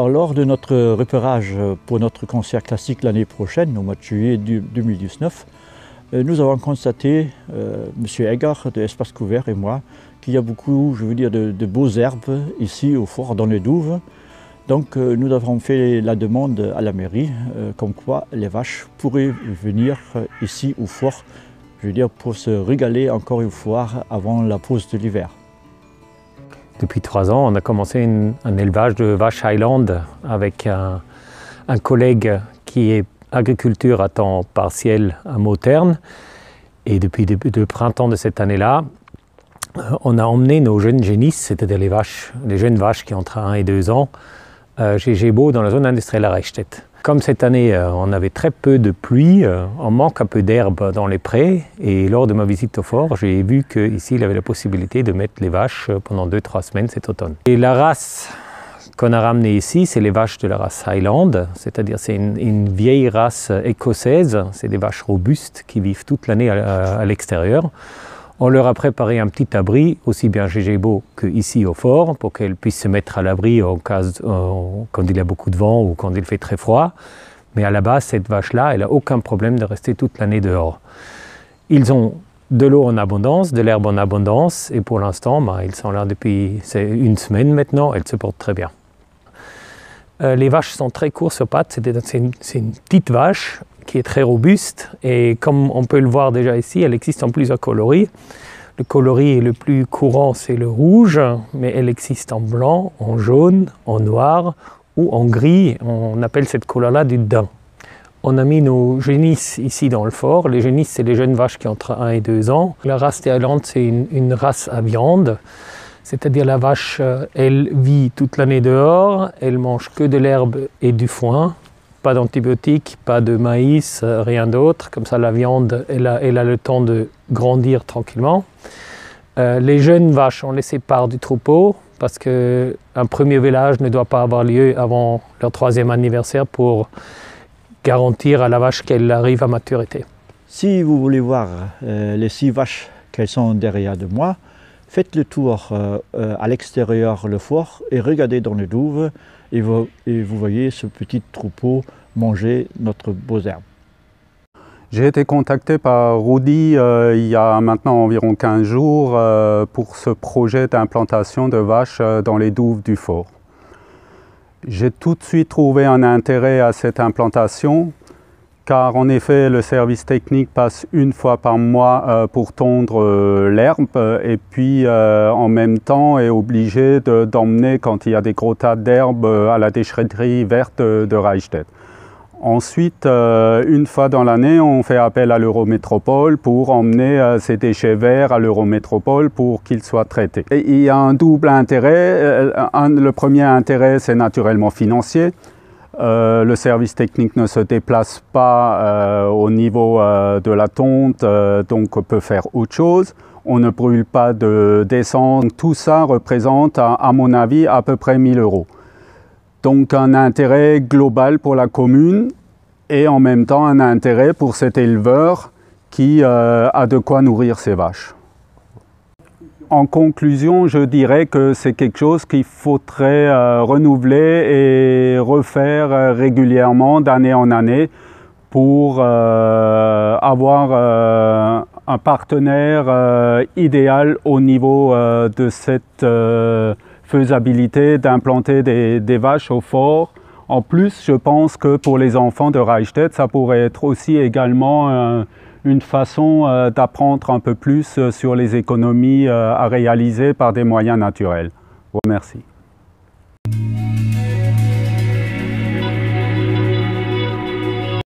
Alors, lors de notre repérage pour notre concert classique l'année prochaine, au mois de juillet 2019, nous avons constaté, M. Eggar de Espace Couvert et moi, qu'il y a beaucoup, de beaux herbes ici au fort dans les douves. Donc nous avons fait la demande à la mairie, comme quoi les vaches pourraient venir ici au fort, pour se régaler encore une fois avant la pause de l'hiver. Depuis 3 ans, on a commencé un élevage de vaches Highland avec un collègue qui est agriculteur à temps partiel à Mauterne. Et depuis le printemps de cette année-là, on a emmené nos jeunes génisses, c'est-à-dire les jeunes vaches qui ont entre 1 et 2 ans, chez Gébo dans la zone industrielle à Reichstedt. Comme cette année, on avait très peu de pluie, on manque un peu d'herbe dans les prés. Et lors de ma visite au fort, j'ai vu qu'ici, il avait la possibilité de mettre les vaches pendant 2-3 semaines cet automne. Et la race qu'on a ramenée ici, c'est les vaches de la race Highland, c'est-à-dire c'est une vieille race écossaise. C'est des vaches robustes qui vivent toute l'année à l'extérieur. On leur a préparé un petit abri, aussi bien chez Gébo qu'ici au fort, pour qu'elles puissent se mettre à l'abri quand il y a beaucoup de vent ou quand il fait très froid. Mais à la base, cette vache-là, elle n'a aucun problème de rester toute l'année dehors. Ils ont de l'eau en abondance, de l'herbe en abondance, et pour l'instant, ils sont là depuis 1 semaine maintenant, elles se portent très bien. Les vaches sont très courtes sur pattes, c'est une petite vache qui est très robuste, et comme on peut le voir déjà ici, elle existe en plusieurs coloris. Le coloris le plus courant, c'est le rouge, mais elle existe en blanc, en jaune, en noir ou en gris. On appelle cette couleur-là du daim. On a mis nos génisses ici dans le fort. Les génisses, c'est les jeunes vaches qui ont entre 1 et 2 ans. La race des Highland, c'est une race à viande. C'est-à-dire la vache, elle vit toute l'année dehors, elle mange que de l'herbe et du foin. Pas d'antibiotiques, pas de maïs, rien d'autre. Comme ça, la viande, elle a le temps de grandir tranquillement. Les jeunes vaches, on les sépare du troupeau parce qu'un premier village ne doit pas avoir lieu avant leur 3e anniversaire pour garantir à la vache qu'elle arrive à maturité. Si vous voulez voir les 6 vaches qu'elles sont derrière de moi, faites le tour à l'extérieur le fort et regardez dans les douves et vous voyez ce petit troupeau manger notre beaux herbes. J'ai été contacté par Rudy il y a maintenant environ 15 jours pour ce projet d'implantation de vaches dans les douves du fort. J'ai tout de suite trouvé un intérêt à cette implantation car en effet le service technique passe 1 fois par mois pour tondre l'herbe et puis en même temps est obligé d'emmener quand il y a des gros tas d'herbe à la déchetterie verte de Reichstedt. Ensuite, 1 fois dans l'année, on fait appel à l'Eurométropole pour emmener ces déchets verts à l'Eurométropole pour qu'ils soient traités. Et il y a un double intérêt. Le premier intérêt, c'est naturellement financier. Le service technique ne se déplace pas au niveau de la tonte, donc on peut faire autre chose. On ne brûle pas d'essence. Tout ça représente, à mon avis, à peu près 1 000 €. Donc un intérêt global pour la commune et en même temps un intérêt pour cet éleveur qui a de quoi nourrir ses vaches. En conclusion, je dirais que c'est quelque chose qu'il faudrait renouveler et refaire régulièrement d'année en année pour avoir un partenaire idéal au niveau de cette faisabilité d'implanter des vaches au fort. En plus, je pense que pour les enfants de Reichstedt, ça pourrait être aussi également une façon d'apprendre un peu plus sur les économies à réaliser par des moyens naturels. Je vous remercie.